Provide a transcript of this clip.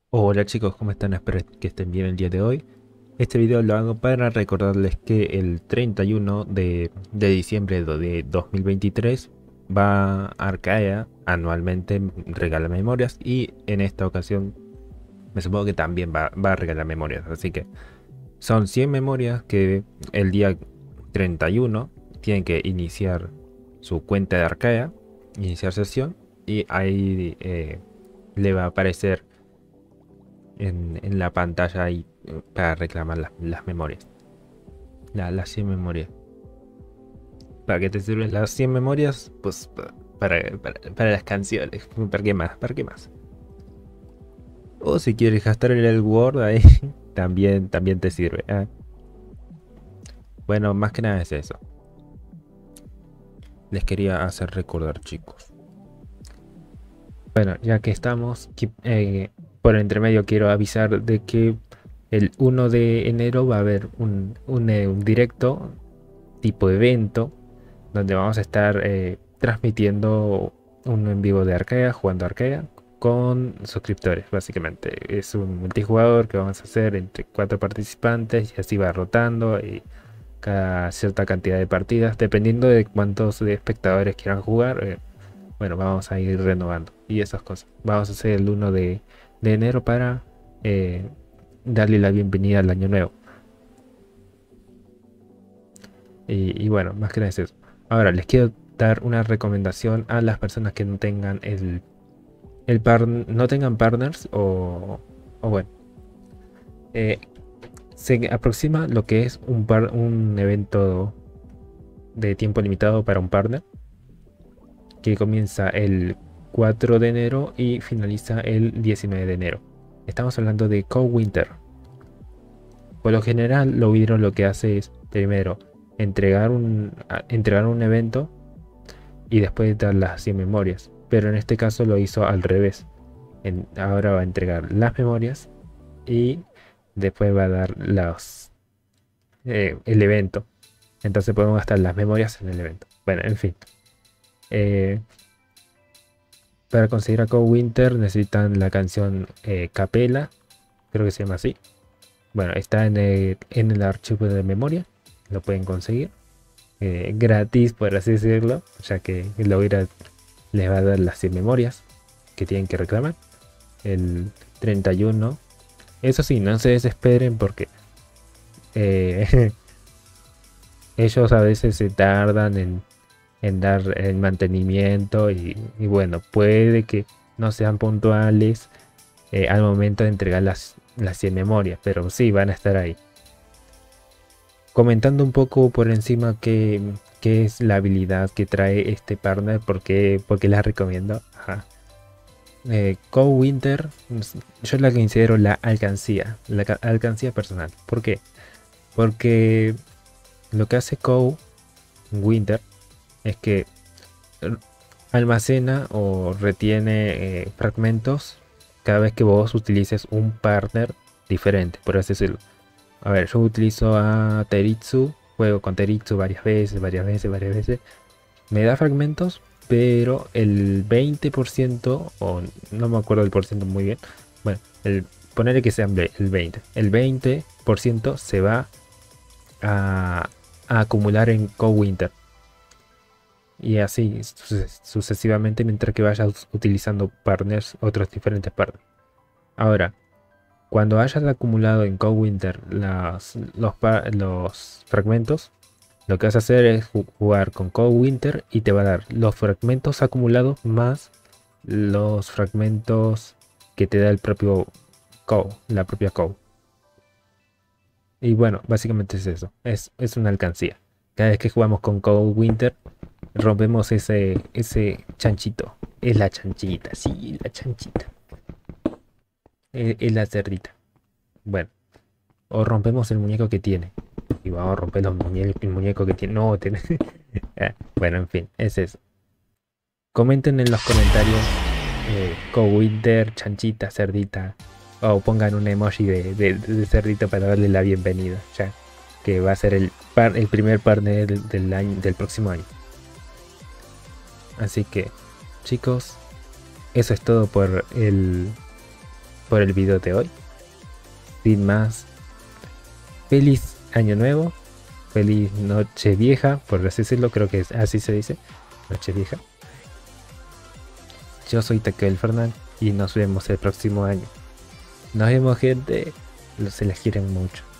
Hola chicos, ¿cómo están? Espero que estén bien el día de hoy. Este video lo hago para recordarles que el 31 de diciembre de 2023 va Arcaea anualmente regala memorias y en esta ocasión me supongo que también va a regalar memorias. Así que son 100 memorias que el día 31 tienen que iniciar su cuenta de Arcaea, iniciar sesión y ahí le va a aparecer en la pantalla ahí para reclamar las memorias. Las 100 memorias. ¿Para qué te sirven las 100 memorias? Pues para las canciones. ¿Para qué más? ¿Para qué más? O si quieres gastar el Word ahí, también te sirve. Bueno, más que nada es eso. Les quería hacer recordar, chicos. Bueno, ya que estamos, por entremedio quiero avisar de que el 1 de enero va a haber un directo tipo evento donde vamos a estar transmitiendo un en vivo de Arcaea, jugando Arcaea con suscriptores. Básicamente es un multijugador que vamos a hacer entre 4 participantes y así va rotando y cada cierta cantidad de partidas, dependiendo de cuántos de espectadores quieran jugar. Bueno, vamos a ir renovando y esas cosas. Vamos a hacer el 1 de enero para eh, darle la bienvenida al año nuevo. Y bueno, más que nada es eso. Ahora les quiero dar una recomendación a las personas que no tengan no tengan partners o bueno. eh, Se aproxima lo que es un evento de tiempo limitado para un partner que comienza el 4 de enero y finaliza el 19 de enero. Estamos hablando de Cold Winter. Por lo general, lo que hace es primero entregar un evento y después dar las 100 memorias. Pero en este caso lo hizo al revés. Ahora va a entregar las memorias y después va a dar el evento. Entonces podemos gastar las memorias en el evento. Bueno, en fin. Eh, para conseguir a Cold Winter necesitan la canción Capela. Creo que se llama así. Bueno, está en el archivo de memoria. Lo pueden conseguir. Gratis, por así decirlo. Ya que les va a dar las 100 memorias que tienen que reclamar. El 31. Eso sí, no se desesperen porque eh, ellos a veces se tardan en dar el mantenimiento y bueno, puede que no sean puntuales al momento de entregar las 100 memorias, pero sí van a estar ahí. Comentando un poco por encima qué es la habilidad que trae este partner, porque la recomiendo. Ajá. Cold Winter, yo la considero la alcancía personal. ¿Por qué? Porque lo que hace Cold Winter es que almacena o retiene fragmentos cada vez que vos utilices un partner diferente, por así decirlo. A ver, yo utilizo a Teritsu, juego con Teritsu varias veces, varias veces, varias veces. Me da fragmentos, pero el 20%, o no me acuerdo del porcentaje muy bien, bueno, ponerle que sea el 20%. El 20% se va a acumular en Cold Winter. Y así sucesivamente mientras que vayas utilizando partners, otros diferentes partners. Ahora, cuando hayas acumulado en Cold Winter los fragmentos, lo que vas a hacer es jugar con Cold Winter y te va a dar los fragmentos acumulados más los fragmentos que te da el propio Cold, la propia Cold. Y bueno, básicamente es eso, es una alcancía. Cada vez que jugamos con Cold Winter, rompemos ese chanchito. Es la chanchita, sí, la chanchita. Es la cerdita. Bueno, o rompemos el muñeco que tiene. Y vamos a romper el muñeco que tiene. No, bueno, en fin, es eso. Comenten en los comentarios Winter, chanchita, cerdita. O pongan un emoji de cerdito para darle la bienvenida. Ya que va a ser el primer partner del próximo año. Así que, chicos, eso es todo por por el video de hoy. Sin más, feliz año nuevo, feliz noche vieja, por así decirlo, creo que así se dice, noche vieja. Yo soy Taquel Fernán y nos vemos el próximo año. Nos vemos, gente, se les quieren mucho.